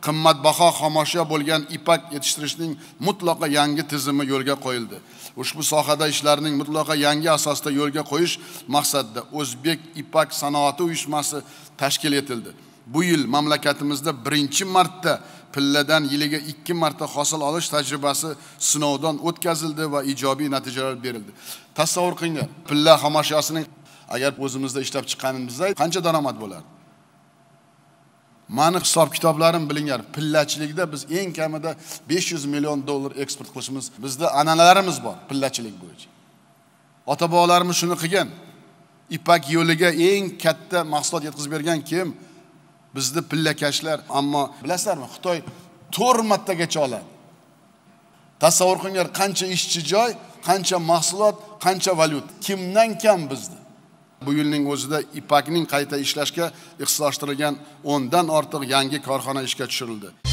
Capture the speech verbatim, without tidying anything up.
qimmatbaho xomashyo bo'lgan ipak yetishtirishning mutlaqo yangi tizimi yo'lga qo'yildi. Ushbu sohada ishlarning mutlaqo yangi asosda yo'lga qo'yish maqsadida O'zbek ipak sanoati uyushmasi tashkil etildi. Bu yil mamlakatimizda birinchi marta pilladan yiliga ikki marta hosil olish tajribasi sinovdan o'tkazildi va ijobiy natijalar berildi. Tasavvur qilinglar, pilla xomashyosining agar o'zimizda ishlab chiqqanimizda qancha daromad bo'lardi? Mani hisob kitoblarim bilinglar, pillachilikda biz eng kamida besh yuz million dollar eksport qilishimiz, bizda an'analarimiz bor pillachilik bo'yicha. Ota-bobolarimiz shuni qilgan. Ipak yo'liga eng katta mahsulot yetkazib bergan kim? Bizda pillakashlar. Ammo bilasizlarmi, Xitoy to'rt martagacha oladi. Tasavvur qilinglar, qancha ishchi joy, qancha mahsulot, qancha valyuta. Kimdan kam bizda? Bu yilning o'zida ipakning qayta ishlashga ixtisoslashtirilgan o'ndan ortiq yangi korxona ishga tushirildi.